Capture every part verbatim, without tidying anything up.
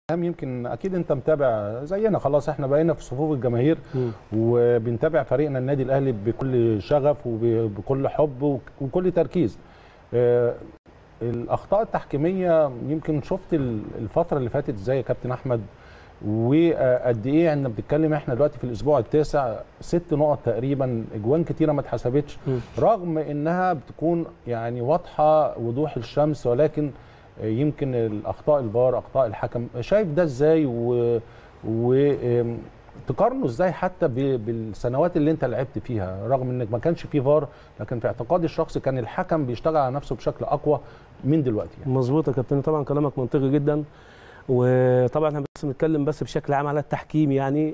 يمكن اكيد انت متابع زينا، خلاص احنا بقينا في صفوف الجماهير م. وبنتابع فريقنا النادي الاهلي بكل شغف وبكل حب وكل تركيز. آه الاخطاء التحكيميه يمكن شفت الفتره اللي فاتت ازاي يا كابتن احمد، وقد ايه احنا بنتكلم احنا دلوقتي في الاسبوع التاسع، ست نقط تقريبا، اجوان كتيره ما اتحسبتش رغم انها بتكون يعني واضحه وضوح الشمس، ولكن يمكن الاخطاء الفار، اخطاء الحكم. شايف ده ازاي و, و... تقارنه ازاي حتى بالسنوات اللي انت لعبت فيها، رغم انك ما كانش فيه فار، لكن في اعتقادي الشخصي كان الحكم بيشتغل على نفسه بشكل اقوى من دلوقتي يعني. مظبوط يا كابتن، طبعا كلامك منطقي جدا، وطبعا احنا بس بنتكلم بس بشكل عام على التحكيم يعني.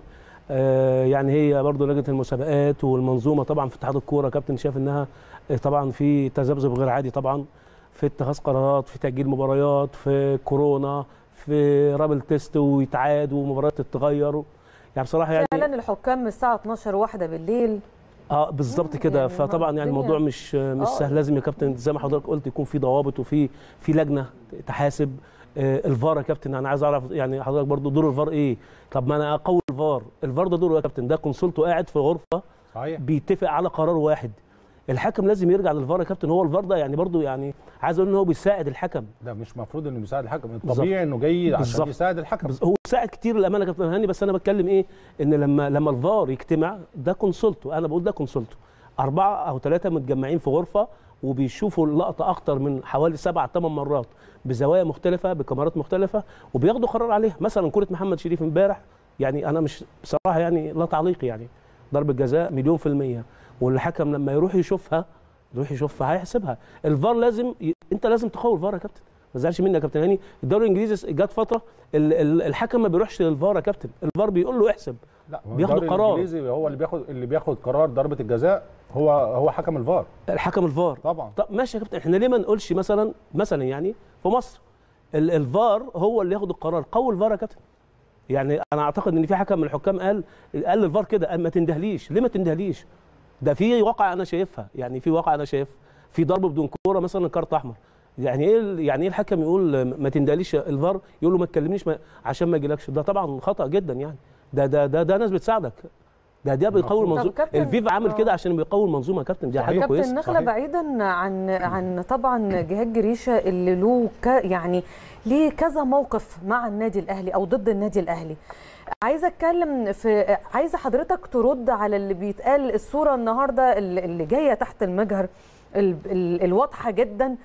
آه يعني هي برضه لجنه المسابقات والمنظومه طبعا في اتحاد الكوره كابتن شايف انها طبعا في تذبذب غير عادي طبعا في اتخاذ قرارات، في تاجيل مباريات، في كورونا، في رابل تيست ويتعاد ومباريات تتغير يعني بصراحه يعني فعلا الحكام من الساعه اتناشر واحدة بالليل. اه بالظبط كده يعني. فطبعا يعني الموضوع مش مش سهل، لازم يا كابتن زي ما حضرتك قلت يكون في ضوابط وفي في لجنه تحاسب. آه الفار يا كابتن انا عايز اعرف يعني حضرتك برضو دور الفار ايه؟ طب ما انا اقوي الفار، الفار ده دوره يا كابتن، ده كونسولته قاعد في غرفه صحيح بيتفق على قرار واحد. الحكم لازم يرجع للفار يا كابتن، هو الفار ده يعني برضو يعني عايز اقول ان هو بيساعد الحكم. ده مش المفروض انه بيساعد الحكم، الطبيعي انه جاي عشان يساعد الحكم. هو ساعد كتير الامانه يا كابتن هاني، بس انا بتكلم ايه ان لما لما الفار يجتمع ده كونسولته، انا بقول ده كونسولته، اربعه او ثلاثه متجمعين في غرفه وبيشوفوا اللقطه اكتر من حوالي سبع ثمان مرات بزوايا مختلفه بكاميرات مختلفه وبياخدوا قرار عليها. مثلا كره محمد شريف امبارح يعني انا مش بصراحه يعني لا تعليق، يعني ضربه جزاء مليون في الميه، والحكم لما يروح يشوفها يروح يشوفها هيحسبها. الفار لازم ي... انت لازم تقوي الفار يا كابتن، ما تزعلش مني يا كابتن هاني. الدوري الانجليزي جت فتره ال... ال... الحكم ما بيروحش للفار يا كابتن، الفار بيقول له احسب، لا بياخد قرار. الدوري الانجليزي هو اللي بياخد اللي بياخد قرار ضربه الجزاء، هو هو حكم الفار، الحكم الفار طبعا. طب ماشي يا كابتن، احنا ليه ما نقولش مثلا مثلا يعني في مصر ال... الفار هو اللي ياخد القرار، قوي الفار يا كابتن. يعني انا اعتقد ان في حكم من الحكام قال قال للفار كده، قال ما تندهليش. ليه ما تندهليش؟ ده في واقع انا شايفها، يعني في واقع انا شايف في ضرب بدون كوره مثلا كارت احمر. يعني ايه يعني ايه الحكم يقول ما تندهليش الفار، يقول له ما تكلمنيش ما عشان ما يجيلكش؟ ده طبعا خطا جدا يعني. ده ده ده, ده ناس بتساعدك، ده ده بيقوي المنظومه. الفيفا عامل كده عشان بيقوي المنظومه يا كابتن، دي حاجه كويسه. كابتن نخله بعيدا عن عن طبعا جهاد جريشه اللي له يعني ليه كذا موقف مع النادي الاهلي او ضد النادي الاهلي، عايزه اتكلم في عايزه حضرتك ترد على اللي بيتقال. الصوره النهارده اللي جايه تحت المجهر الواضحه جدا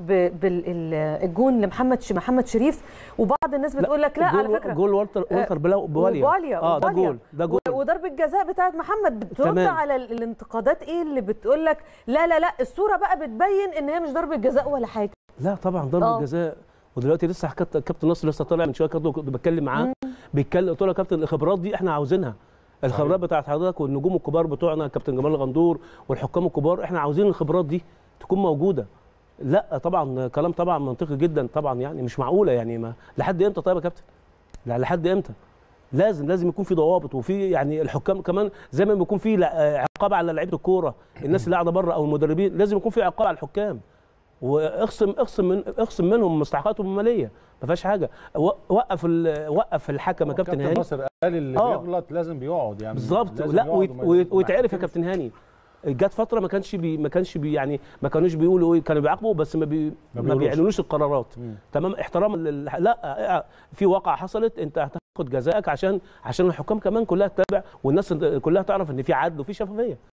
بالجون لمحمد محمد شريف، وبعض الناس بتقول لك لا على فكره جول والتر والتر بواليا اه ده جول ده جول وضربه الجزاء بتاعت محمد. بترد على الانتقادات ايه اللي بتقول لك لا لا لا الصوره بقى بتبين ان هي مش ضربه جزاء ولا حاجه؟ لا طبعا ضربه جزاء. ودلوقتي لسه كابتن نصر لسه طالع من شويه كنت بتكلم معاه بيتكلم، قلت له يا كابتن الخبرات دي احنا عاوزينها، الخبرات بتاعت حضرتك والنجوم الكبار بتوعنا كابتن جمال الغندور والحكام الكبار، احنا عاوزين الخبرات دي تكون موجوده. لا طبعا كلام طبعا منطقي جدا طبعا، يعني مش معقوله يعني ما لحد امتى طيب يا كابتن؟ لا لحد امتى؟ لازم لازم يكون في ضوابط، وفي يعني الحكام كمان زي ما بيكون في عقاب على لعيبه الكوره، الناس اللي قاعده بره او المدربين لازم يكون في عقاب على الحكام، واخصم اخصم من اخصم منهم مستحقاتهم الماليه، ما فيهاش حاجه. وقف وقف الحكم يا كابتن هاني. كابتن ناصر قال اللي آه. بيغلط لازم بيقعد يعني بالظبط. لا ويتعرف يا كابتن هاني، جت فتره ما كانش بي ما كانش بي يعني ما كانوش بيقولوا ايه، كانوا بيعاقبوا بس ما, بي ما بيعلنوش القرارات. مم. تمام احترام. لا في واقعه حصلت، انت هتاخد جزائك عشان عشان الحكام كمان كلها تتابع والناس كلها تعرف ان في عدل وفي شفافيه.